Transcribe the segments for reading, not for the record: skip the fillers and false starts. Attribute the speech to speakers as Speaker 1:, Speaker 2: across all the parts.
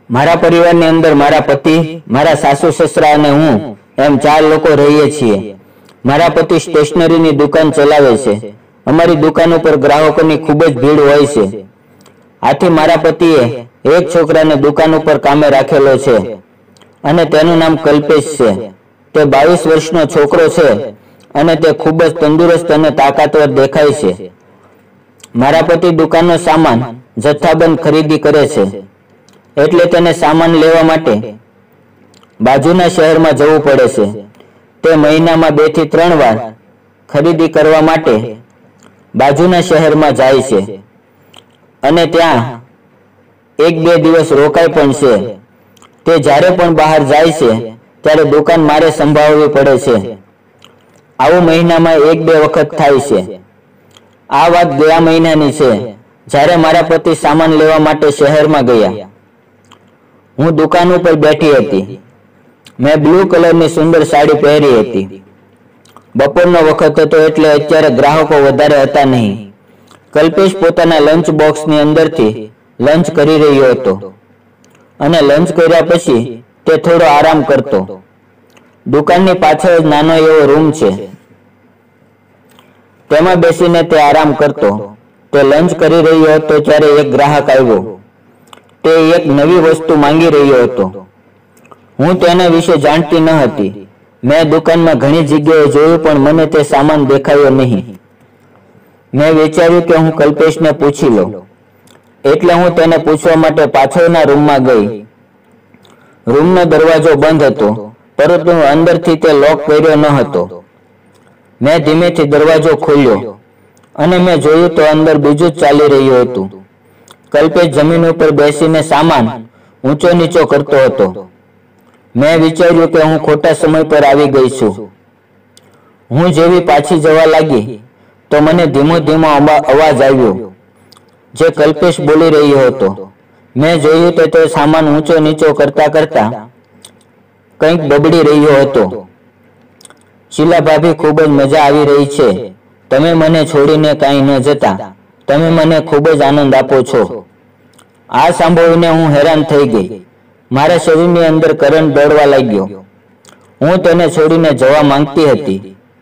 Speaker 1: મારા પરિવારની અંદર મારા પતિ, મારા સાસુ સસરા અને હું એમ 4 લોકો રહીએ છીએ। મારા પતિ સ્ટેશનરીની દુકાન ચલાવે છે। અમારી દુકાન ઉપર ગ્રાહકોની ખૂબ જ ભીડ હોય છે। આથી મારા પતિએ એક છોકરાને દુકાન ઉપર કામે રાખેલો છે અને તેનું નામ કલ્પેશ છે। તે 22 વર્ષનો છોકરો છે અને તે ખૂબ જ તંદુરસ્ત અને તાકાતવર દેખાય છે। મારા પતિ દુકાનનો સામાન જથ્થાબંધ ખરીદી કરે છે, એટલે તેને સામાન લેવા માટે બાજુના શહેરમાં જવું પડે છે। તે મહિનામાં 2 થી 3 વાર ખરીદી કરવા માટે બાજુના શહેરમાં જાય છે અને ત્યાં 1-2 દિવસ રોકાય પણ છે। તે જ્યારે પણ બહાર જાય છે ત્યારે દુકાન મારે સંભાળવી પડે છે। આવું મહિનામાં 1-2 વખત થાય છે। આ વાત ગયા મહિનાની છે, જ્યારે મારા પતિ સામાન લેવા માટે શહેરમાં ગયા। હું દુકાન ઉપર બેઠી હતી। મેં બ્લુ કલરની સુંદર સાડી પહેરી હતી। બપોરનો વખત હતો એટલે અત્યારે ગ્રાહકો વધારે હતા નહીં। કલ્પેશ પોતાના લંચ બોક્સની અંદરથી લંચ કરી રહ્યો હતો અને લંચ કર્યા પછી તે થોડો આરામ કરતો। દુકાનની પાછળ જ નાનો એવો રૂમ છે, તેમાં બેસીને તે આરામ કરતો। તે લંચ કરી રહ્યો હતો ત્યારે એક ગ્રાહક આવ્યો। તે એક નવી વસ્તુ માંગી રહ્યો હતો। હું તેના વિશે જાણતી ન હતી। મેં દુકાનમાં ઘણી જગ્યાએ જોયું પણ મને તે સામાન દેખાયો નહીં। મેં વિચાર્યું કે હું કલ્પેશને પૂછી લઉં, એટલે હું તેને પૂછવા માટે પાછળના રૂમમાં ગઈ। રૂમનો દરવાજો બંધ હતો, પરંતુ અંદરથી તે લોક કર્યો ન હતો। મેં ધીમેથી દરવાજો ખોલ્યો અને મેં જોયું તો અંદર બીજું જ ચાલી રહ્યું હતું। કલ્પેશ જમીન ઉપર બેસીને સામાન ઊંચો નીચો કરતો હતો। મેં વિચાર્યું કે હું ખોટા સમય પર આવી ગઈ છું। હું જેવી પાછી જવા લાગી તો મને ધીમો ધીમો અવાજ આવ્યો, જે કલ્પેશ બોલી રહ્યો હતો। મેં જોયું તો તે સામાન ઊંચો નીચો કરતા કરતા કંઈક બબડી રહ્યો હતો। શીલા ભાભી, ખૂબ જ મજા આવી રહી છે। તમે મને છોડીને કાંઈ ન જતા। તમે મને ખૂબ જ આનંદ આપો છો। આ સાંભળીને હું હેરાન થઈ ગઈ। મારા શરીરની અંદર કરંટ દોડવા લાગ્યો। હું તેને છોડીને જવા માંગતી હતી,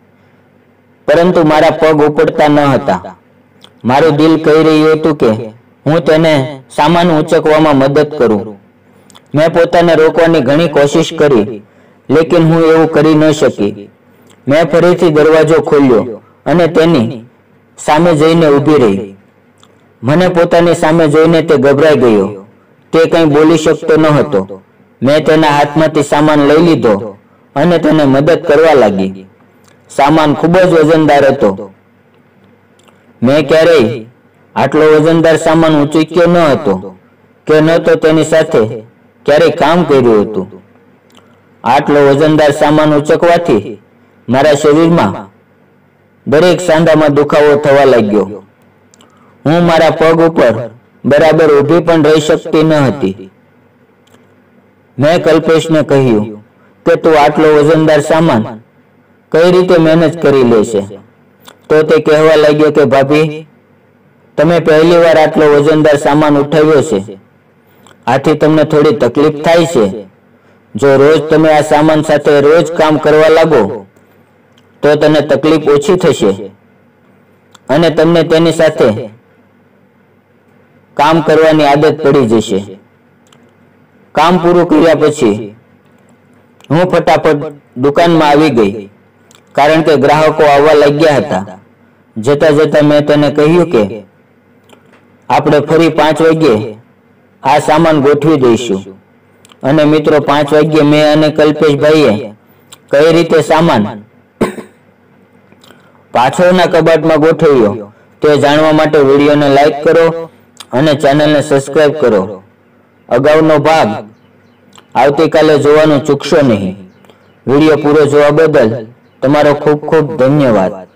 Speaker 1: પરંતુ મારા પગ ઉપડતા ન હતા। મારું દિલ કહી રહ્યું હતું કે હું તેને સામાન ઊંચકવામાં મદદ કરું। મેં પોતાને રોકવાની ઘણી કોશિશ કરી, લેકિન હું એવું કરી ન શકી। મેં ફરીથી દરવાજો ખોલ્યો અને તેની સામે જઈને ઊભી રહી। મને પોતાની સામે જોઈને તે ગભરાઈ ગયો। તે કંઈ બોલી શકતો ન હતો। મેં તેના હાથમાંથી સામાન લઈ લીધો અને તેને મદદ કરવા લાગી। સામાન ખૂબ જ વજનદાર હતો। મેં ક્યારેય આટલો વજનદાર સામાન ઊંચક્યો ન હતો કે ન તો તેની સાથે ક્યારેય કામ કર્યું હતું। આટલો વજનદાર સામાન ઊંચકવાથી મારા શરીરમાં દરેક સાંધામાં દુખાવો થવા લાગ્યો। હું મારા પગ ઉપર બરાબર ઊભી પણ રહી શકતી ન હતી। મેં કલ્પેશને કહ્યું કે તું આટલો વજનદાર સામાન કઈ રીતે મેનેજ કરી લેશે? તો તે કહેવા લાગ્યો કે ભાભી, તમે પહેલી વાર આટલો વજનદાર સામાન ઉઠાવ્યો છે, આથી તમને થોડી તકલીફ થાય છે। જો રોજ તમે આ સામાન સાથે રોજ કામ કરવા લાગો તો તને તકલીફ ઓછી થશે અને તમને તેની સાથે કામ કરવાની આદત પડી જશે। કામ પૂરું કર્યા પછી હું ફટાફટ દુકાનમાં આવી ગઈ, કારણ કે ગ્રાહકો આવવા લાગ્યા હતા। જતા જતા મેં તેને કહ્યું કે આપણે ફરી 5 વાગ્યે આ સામાન ગોઠવી દઈશું। અને મિત્રો, 5 વાગ્યે મેં અને કલ્પેશભાઈએ કઈ રીતે સામાન પાછળના કબાટમાં ગોઠવ્યો તે જાણવા માટે વિડીયોને લાઈક કરો અને ચેનલને સબસ્ક્રાઇબ કરો। અગાઉનો ભાગ આવતીકાલે જોવાનું ચૂકશો નહીં। વિડીયો પૂરો જોવા બદલ તમારો ખૂબ ખૂબ ધન્યવાદ।